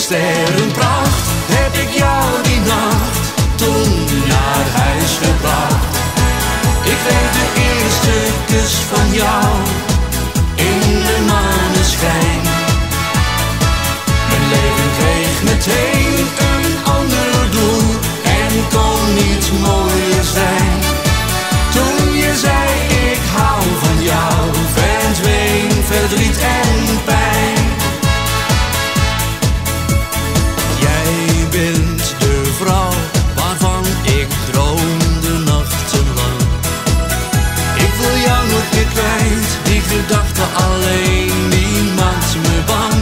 sterrenpracht heb ik jou die nacht toen naar huis gebracht. Ik weet de eerste kus van jou in de maneschijn. Mijn leven kreeg meteen een ander doel en kon niet mooier zijn. Toen je zei ik hou van jou, verdween verdriet en pijn. Jij bent de vrouw waarvan ik droomde nachtenlang. Ik wil jou nooit meer kwijt, die gedachte alleen, die maakt me bang.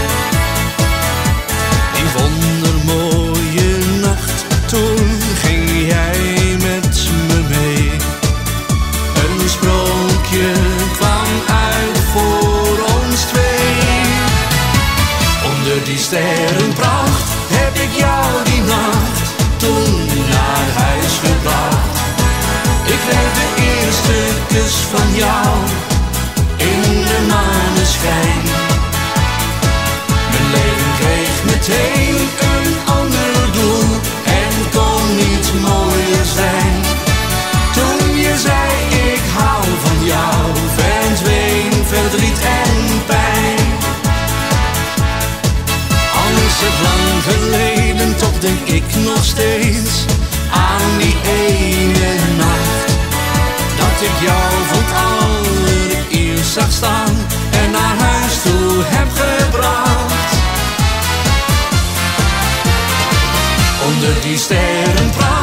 Die wondermooie nacht, toen ging jij met me mee. Een sprookje kwam uit voor ons twee. Onder die sterrenpracht heb ik jou die nacht toen naar huis gebracht. Ik kreeg de eerste kus van jou in de maneschijn. Mijn leven kreeg meteen een ander doel en kon niet mooier zijn. Toen je zei ik hou van jou, verdween verdriet en pijn. Al is het lang geleden, toch denk ik nog steeds aan die ene nacht dat ik jou voor het allereerst zag staan en naar huis toe heb gebracht. Onder die sterrenpracht